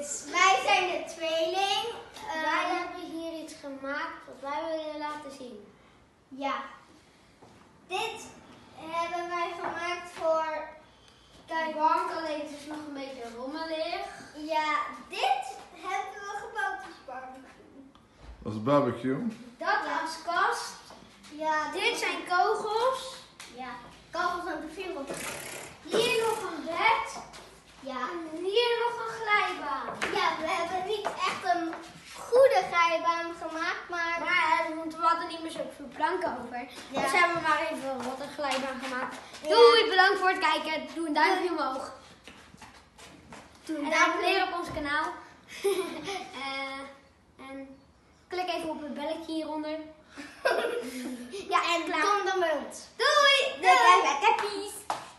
Wij zijn de tweeling. Wij hebben hier iets gemaakt wat wij willen laten zien. Ja. Dit hebben wij gemaakt voor... Kijk, bank, alleen het is nog een beetje rommelig. Ja, dit hebben we gebouwd als barbecue. Als barbecue. Dat als kast. Ja, Dit zijn kogels. Ja, kogels aan de wereld. Hier nog een bed. Ja. En hier nog een glijbaan. Ja, we hebben niet echt een goede glijbaan gemaakt, maar... We hadden niet meer zoveel planken over. Ja. Dus hebben we maar even wat een glijbaan gemaakt. Ja. Doei, bedankt voor het kijken. Doe een duimpje omhoog. En abonneer op ons kanaal. En klik even op het belletje hieronder. Ja, en klaar. Kom dan bij ons. Doei! Doei! Peace.